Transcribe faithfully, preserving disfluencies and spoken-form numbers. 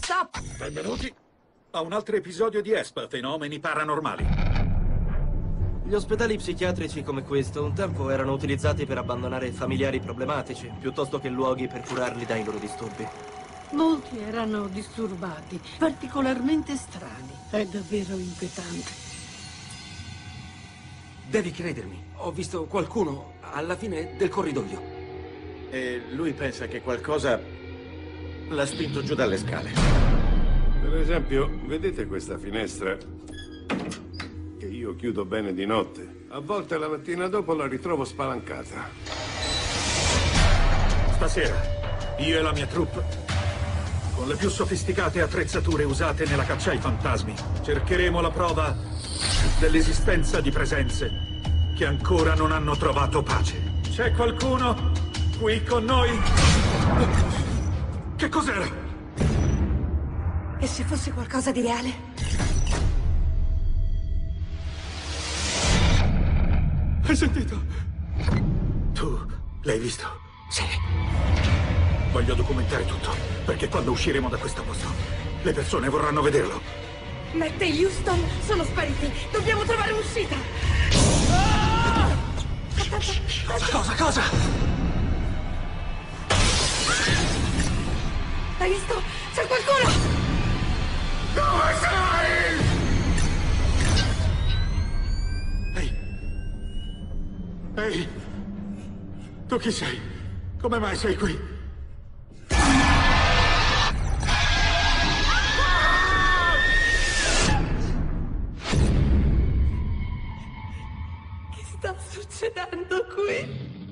Stop! Benvenuti a un altro episodio di E S P, fenomeni paranormali. Gli ospedali psichiatrici come questo un tempo erano utilizzati per abbandonare familiari problematici, piuttosto che luoghi per curarli dai loro disturbi. Molti erano disturbati, particolarmente strani. È davvero inquietante. Devi credermi, ho visto qualcuno alla fine del corridoio. E lui pensa che qualcosa l'ha spinto giù dalle scale. Per esempio, vedete questa finestra che io chiudo bene di notte? A volte la mattina dopo la ritrovo spalancata. Stasera, io e la mia troupe, con le più sofisticate attrezzature usate nella caccia ai fantasmi, cercheremo la prova dell'esistenza di presenze che ancora non hanno trovato pace. C'è qualcuno qui con noi? Che cos'era? E se fosse qualcosa di reale? Hai sentito? Tu l'hai visto? Sì. Voglio documentare tutto, perché quando usciremo da questo posto, le persone vorranno vederlo. Matt e Houston sono spariti. Dobbiamo trovare un'uscita. Cosa, cosa, cosa? Hai visto? C'è qualcuno! Dove sei? Ehi! Ehi! Tu chi sei? Come mai sei qui? Che sta succedendo qui?